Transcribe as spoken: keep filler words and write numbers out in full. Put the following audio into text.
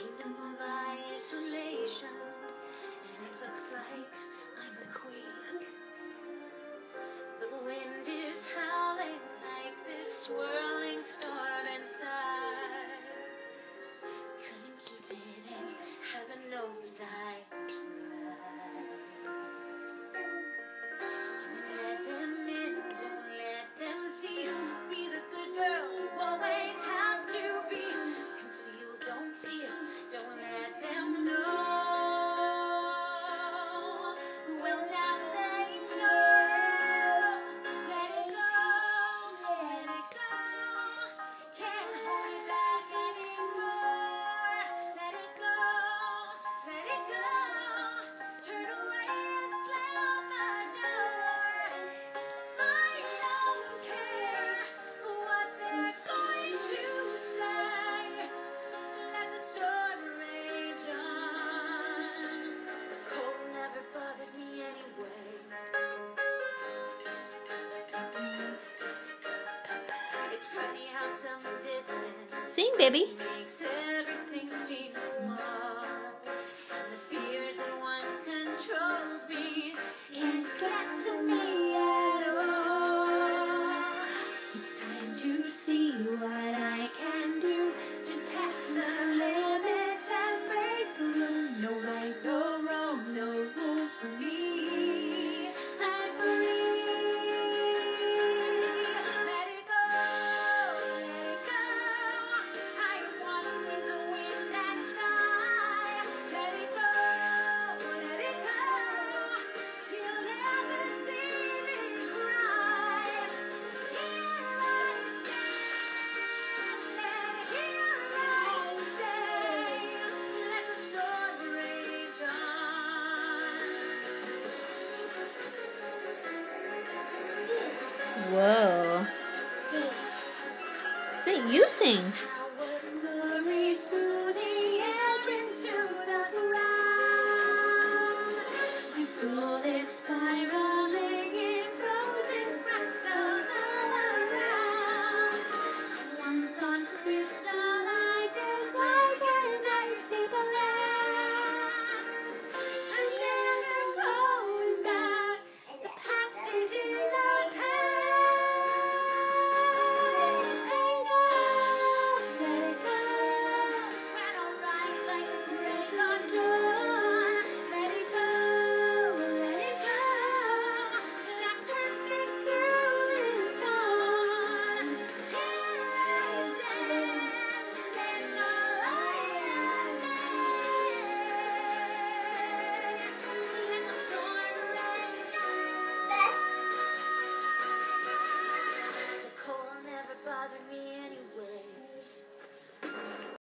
kingdom of isolation, and it looks like I'm the queen. The wind is howling like this swirling storm inside. Couldn't keep it in, heaven knows I tried. Just let them in, don't let them see. Be the good girl you always have to be. Conceal, don't feel, don't let them know. Well, now they know. Let it go, let it go. Can't hold it back anymore. Let it go, let it go. Turn away and slam the door. I don't care what they're going to say. Let the storm rage on. Cold never bothered me anyway. It's funny how some distance Sing, baby. makes everything seem small. And the fears that once controlled me can't get to me at all. It's time to see what I can do to test the limits and break the rule. No right, no wrong, no rules for me. I'm free. Let it go, let it go. I want in the wind and sky. Let it go, let it go. You'll never see me cry. Here I stand, and here I stay. Let the storm rage on. Whoa. Sing, you sing.